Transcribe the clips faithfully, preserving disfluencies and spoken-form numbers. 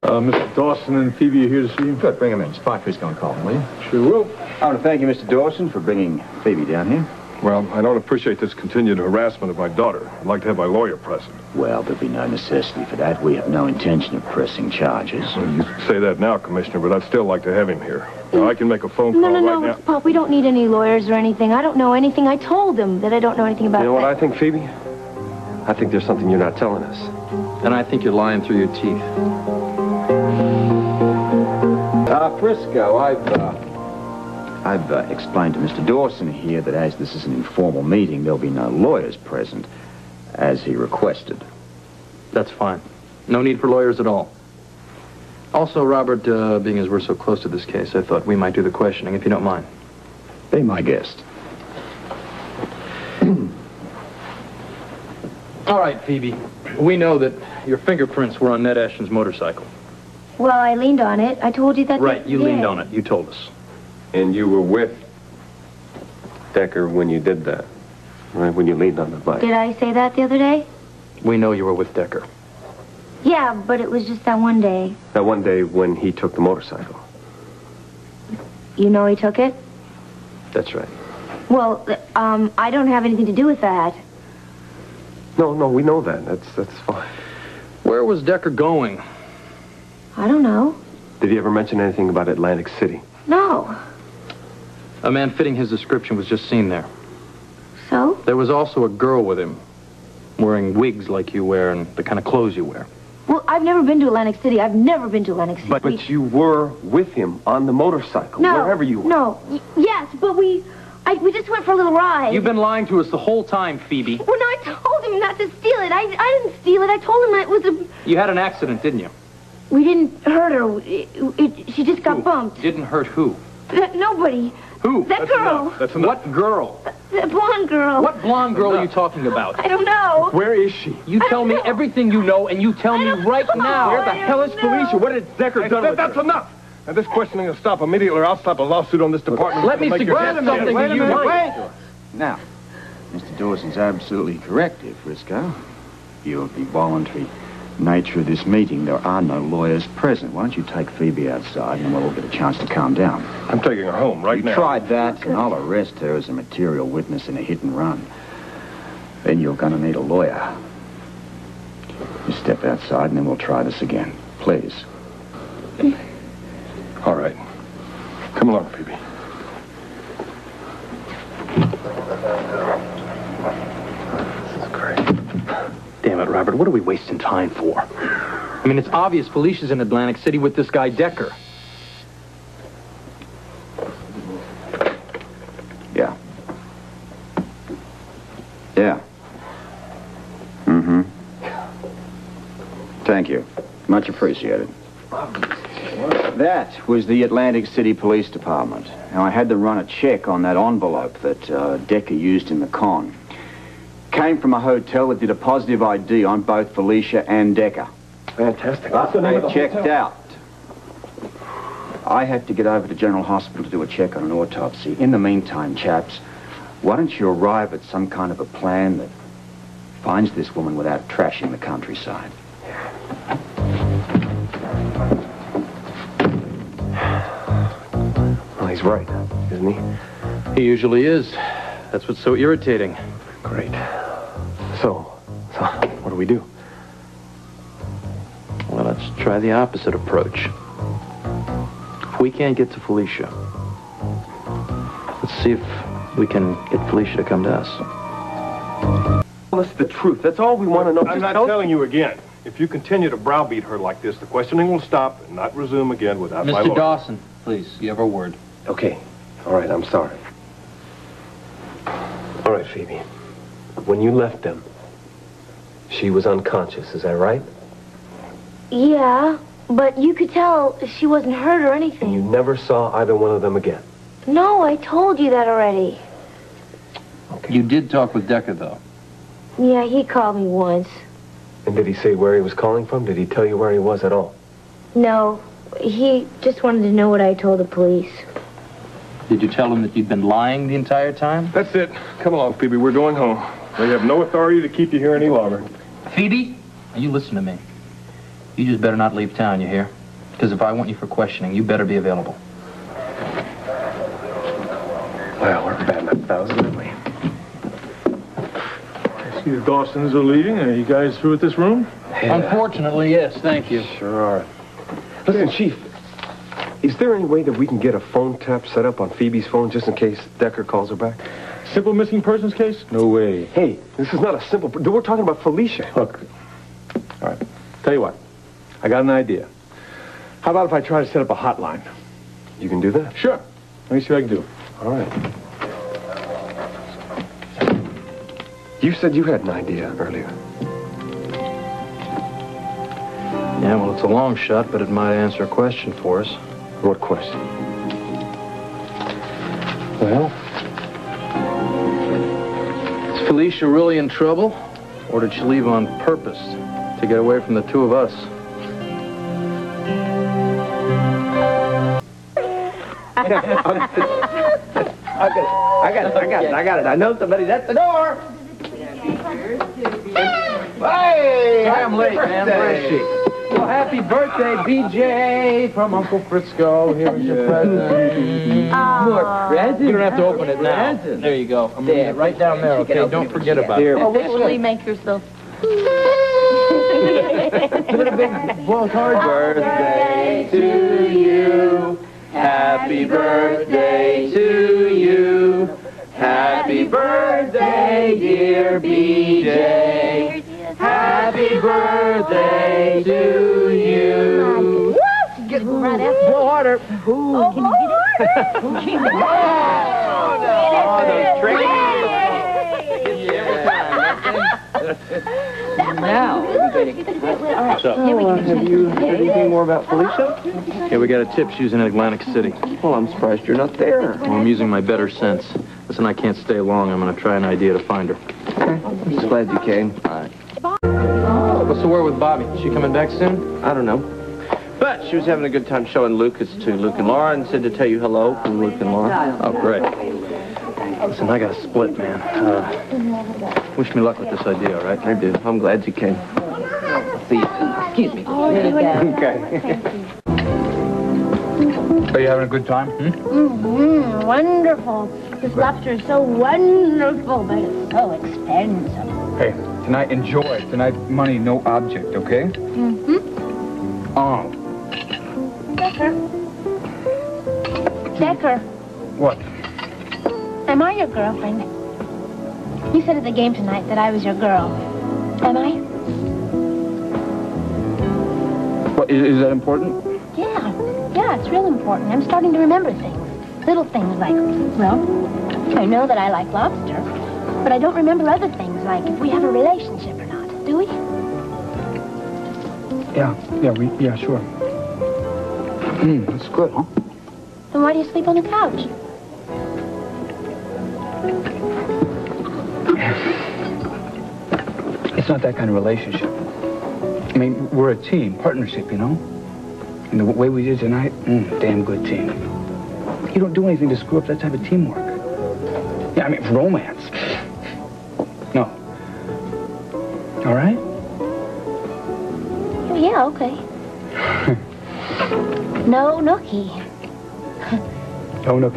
Uh, Mister Dawson and Phoebe are here to see you. Good, bring them in. Spy Frisco and Colton, will you? Sure will. I want to thank you, Mister Dawson, for bringing Phoebe down here. Well, I don't appreciate this continued harassment of my daughter. I'd like to have my lawyer present. Well, there'll be no necessity for that. We have no intention of pressing charges. Well, you say that now, Commissioner, but I'd still like to have him here. Now, I can make a phone call no, no, right no, now. Pop, we don't need any lawyers or anything. I don't know anything. I told them that I don't know anything about You know what that. I think, Phoebe? I think there's something you're not telling us. And I think you're lying through your teeth. Uh, Frisco, I've, uh... I've uh, explained to Mister Dawson here that as this is an informal meeting, there'll be no lawyers present, as he requested. That's fine. No need for lawyers at all. Also, Robert, uh, being as we're so close to this case, I thought we might do the questioning, if you don't mind. Be my guest. All right, Phoebe. We know that your fingerprints were on Ned Ashton's motorcycle. Well, I leaned on it. I told you that. Right, you yeah. leaned on it. You told us. And you were with Decker when you did that, right? When you leaned on the bike. Did I say that the other day? We know you were with Decker. Yeah, but it was just that one day. That one day when he took the motorcycle. You know he took it? That's right. Well, um, I don't have anything to do with that. No, no, we know that. That's that's fine. Where was Decker going? I don't know. Did he ever mention anything about Atlantic City? No. A man fitting his description was just seen there. So? There was also a girl with him, wearing wigs like you wear and the kind of clothes you wear. Well, I've never been to Atlantic City. I've never been to Atlantic City. But, but you were with him on the motorcycle, no, wherever you were. No, y yes, but we, I, we just went for a little ride. You've been lying to us the whole time, Phoebe. Well, no, I told him not to steal it. I, I didn't steal it. I told him it was a... You had an accident, didn't you? We didn't hurt her. It, it, she just got Who? bumped. Didn't hurt who? That, nobody. Who? That That's girl. Enough. That's enough. What girl? That blonde girl. What blonde girl are you talking about? I don't know. Where is she? You I tell me know. everything you know, and you tell me right know. now. Where the hell is Felicia? What did Decker Hey, done that- with that's her? Enough. Now, this questioning will stop immediately, or I'll stop a lawsuit on this department. Let me Make your- suggest something to you. Wait. Now, Mister Dawson's absolutely correct here, Frisco. You of the voluntary nature of this meeting, there are no lawyers present. Why don't you take Phoebe outside and we'll all get a chance to calm down. I'm taking her home right you now. You tried that, and I'll arrest her as a material witness in a hit and run. Then you're going to need a lawyer. You step outside and then we'll try this again. Please. All right. Come along, Phoebe. This is great. Damn it, Robert, what are we wasting time for? I mean, it's obvious Felicia's in Atlantic City with this guy, Decker. Yeah. Yeah. Mm-hmm. Thank you. Much appreciated. That was the Atlantic City Police Department. Now, I had them run a check on that envelope that uh, Decker used in the con. Came from a hotel that did a positive I D on both Felicia and Decker. Fantastic. They checked out. I had to get over to General Hospital to do a check on an autopsy. In the meantime, chaps, why don't you arrive at some kind of a plan that finds this woman without trashing the countryside? Well, he's right, isn't he? He usually is. That's what's so irritating. Great. So, so what do we do? Well, let's try the opposite approach. If we can't get to Felicia, let's see if we can get Felicia to come to us. Tell us the truth. That's all we want to know. I'm Just not tell- telling you again. If you continue to browbeat her like this, the questioning will stop and not resume again without my Mister lawyer. Dawson, please, you have a word. Okay. All right, I'm sorry. All right, Phoebe. When you left them, she was unconscious, is that right? Yeah, but you could tell she wasn't hurt or anything. And you never saw either one of them again? No, I told you that already. Okay. You did talk with Decker, though. Yeah, he called me once. And did he say where he was calling from? Did he tell you where he was at all? No, he just wanted to know what I told the police. Did you tell him that you'd been lying the entire time? That's it. Come along, Phoebe. We're going home. We have no authority to keep you here any longer. Phoebe, you listen to me. You just better not leave town, you hear? Because if I want you for questioning, you better be available. Well, we're batting a thousand, aren't we? I see the Dawsons are leaving. Are you guys through with this room? Yeah. Unfortunately, yes. Thank you. Sure are. Listen, Chief, is there any way that we can get a phone tap set up on Phoebe's phone just in case Decker calls her back? Simple missing persons case? No way. Hey, this is not a simple... We're talking about Felicia. Look, all right, tell you what. I got an idea. How about if I try to set up a hotline? You can do that? Sure. Let me see what I can do. All right. You said you had an idea earlier. Yeah, well, it's a long shot, but it might answer a question for us. What question? Well, is Felicia really in trouble? Or did she leave on purpose to get away from the two of us? I got it. I got it. I got it. I got it. I know somebody's at the door. Hey, I'm late, man. Where is she? Well, happy birthday, B J, from Uncle Frisco. Here's your present. More presents? You don't have to open it now. Presents. There you go. I'm there, right down there, okay? Don't forget about it. Oh, which will you make yourself? Give it a big blow hard. Birthday to you. Happy birthday to you. Happy birthday, dear B J. Happy birthday to you. Get right after. Blow harder. Oh, can you get it? Oh, those tricks. Now, So, have you heard anything more about Felicia? yeah, we got a tip. She was in Atlantic City. Well, I'm surprised you're not there. Well, I'm using my better sense. Listen, I can't stay long. I'm going to try an idea to find her. I'm just glad you came. All right. What's the word with Bobby? Is she coming back soon? I don't know. But she was having a good time showing Lucas to Luke and Laura and said to tell you hello from Luke and Laura. Oh, great. Listen, I got to split, man. Uh, wish me luck with this idea, all right? I do. I'm glad you came. See you soon. Excuse me. Oh, there you go. Okay. Are you having a good time? Hmm? Mm-hmm. Wonderful. This lobster is so wonderful, but it's so expensive. Hey, tonight, enjoy. Tonight, money, no object, okay? Mm-hmm. Oh. Decker. Decker, What? am I your girlfriend? You said at the game tonight that I was your girl. Am I? What, is, is that important? Yeah. Yeah, it's real important. I'm starting to remember things. Little things like, well, I know that I like lobster, but I don't remember other things like if we have a relationship or not. Do we? Yeah, yeah, we, yeah, sure. Hmm, that's good, huh? Then why do you sleep on the couch? It's not that kind of relationship. I mean, we're a team, partnership, you know? And the way we did tonight, mm, damn good team. You don't do anything to screw up that type of teamwork. Yeah, I mean, romance. No. All right? Yeah, okay. No nookie. Oh, no.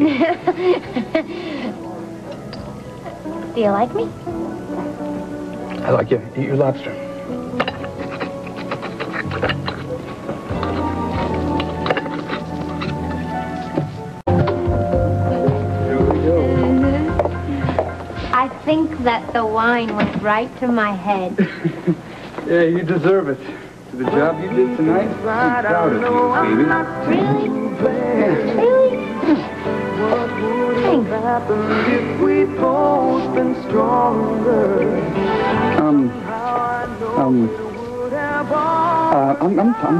Do you like me? I like you. Eat your lobster. I think that the wine went right to my head. Yeah, you deserve it. For the job you did tonight, I'm proud of you, baby. Really? Yeah. Really? Thanks. Um, um, uh, I'm, I'm, I'm,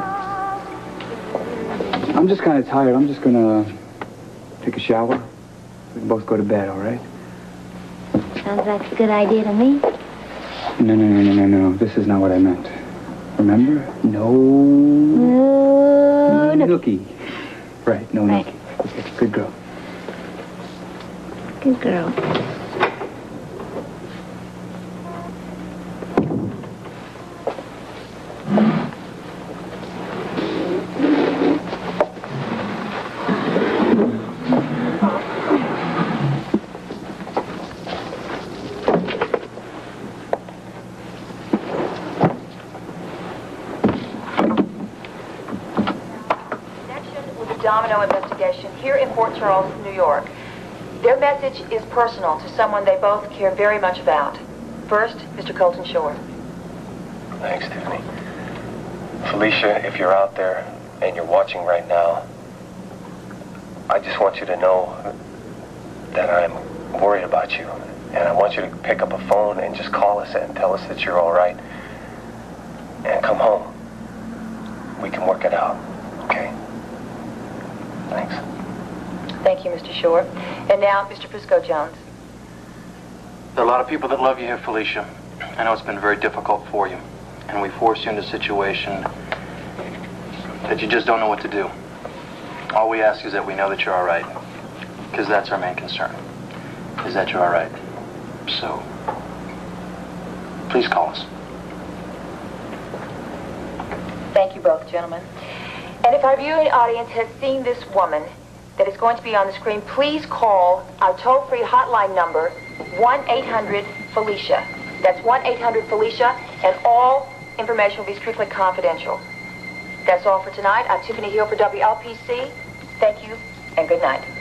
I'm just kind of tired. I'm just gonna take a shower. We can both go to bed, all right? Sounds like a good idea to me. No, no, no, no, no, no. This is not what I meant. Remember? No. No, no. Nookie. Right, no Right. nookie. Okay, good girl. Good girl. domino investigation here in Port Charles, New York. Their message is personal to someone they both care very much about. First, Mister Colton Shore. Thanks, Tiffany. Felicia, if you're out there and you're watching right now, I just want you to know that I'm worried about you. And I want you to pick up a phone and just call us and tell us that you're all right. And come home. We can work it out, okay? Thanks. Thank you, Mister Shore. And now, Mister Frisco Jones. There are a lot of people that love you here, Felicia. I know it's been very difficult for you. And we forced you into a situation that you just don't know what to do. All we ask is that we know that you're all right. Because that's our main concern. Is that you're all right. So, please call us. Thank you both, gentlemen. And if our viewing audience has seen this woman that is going to be on the screen, please call our toll-free hotline number, one eight hundred Felicia. That's one eight hundred Felicia, and all information will be strictly confidential. That's all for tonight. I'm Tiffany Hill for W L P C. Thank you, and good night.